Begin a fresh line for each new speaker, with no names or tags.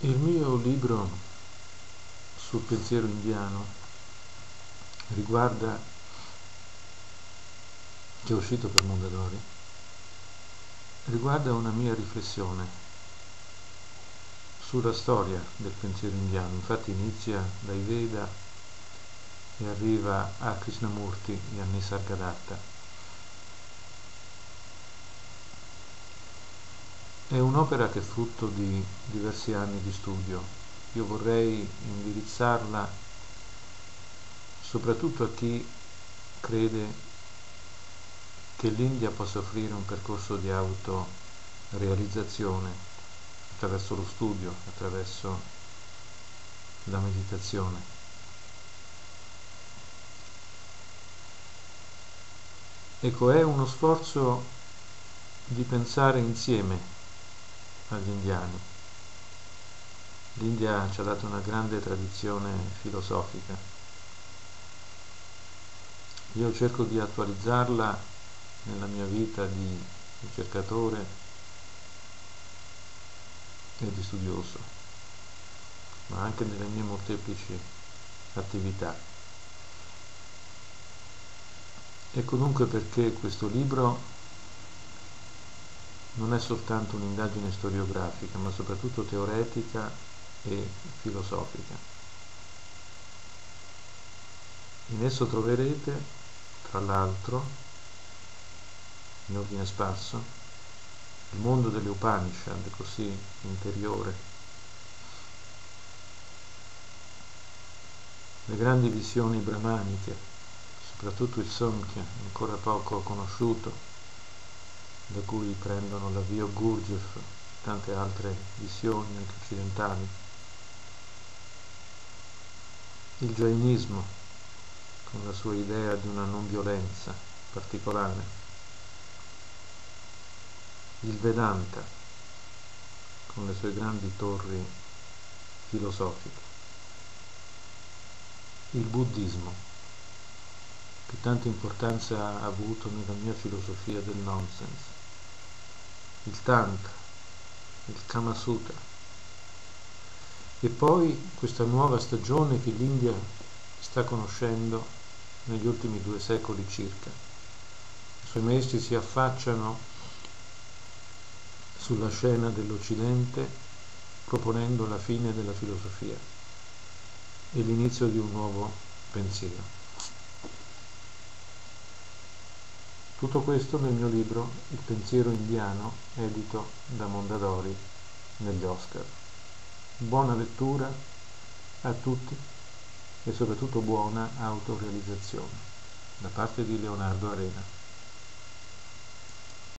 Il mio libro sul pensiero indiano riguarda, che è uscito per Mondadori, riguarda una mia riflessione sulla storia del pensiero indiano. Infatti inizia dai Veda e arriva a Krishnamurti e a Nisargadatta. È un'opera che è frutto di diversi anni di studio. Io vorrei indirizzarla soprattutto a chi crede che l'India possa offrire un percorso di autorealizzazione attraverso lo studio, attraverso la meditazione. Ecco, è uno sforzo di pensare insieme agli indiani. L'India ci ha dato una grande tradizione filosofica. Io cerco di attualizzarla nella mia vita di ricercatore e di studioso, ma anche nelle mie molteplici attività. Ecco dunque perché questo libro non è soltanto un'indagine storiografica, ma soprattutto teoretica e filosofica. In esso troverete, tra l'altro, in ordine sparso, il mondo delle Upanishad, così interiore, le grandi visioni brahmaniche, soprattutto il Samkhya, ancora poco conosciuto, da cui prendono l'avvio Gurdjieff e tante altre visioni anche occidentali, il Jainismo con la sua idea di una non violenza particolare, il Vedanta con le sue grandi torri filosofiche, il Buddismo che tanta importanza ha avuto nella mia filosofia del nonsense, il Tantra, il Kama Sutra, e poi questa nuova stagione che l'India sta conoscendo negli ultimi 2 secoli circa. I suoi maestri si affacciano sulla scena dell'Occidente proponendo la fine della filosofia e l'inizio di un nuovo pensiero. Tutto questo nel mio libro Il pensiero indiano, edito da Mondadori negli Oscar. Buona lettura a tutti e soprattutto buona autorealizzazione da parte di Leonardo Arena.